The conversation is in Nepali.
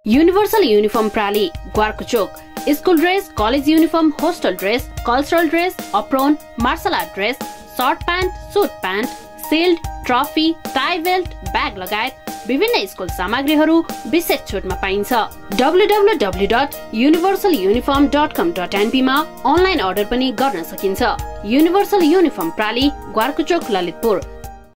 Universal Uniform Prali, Gwarkuchok. School dress, college uniform, hostel dress, cultural dress, apron, martial art dress, short pant, suit pant, shield, trophy, tie belt, bag लगायत विभिन्न स्कुल सामग्रीहरू विशेष छुटमा पाइन्छ। www.universaluniform.com.np मा अनलाइन अर्डर पनि गर्न सकिन्छ। Universal Uniform Prali, Gwarkuchok, Lalitpur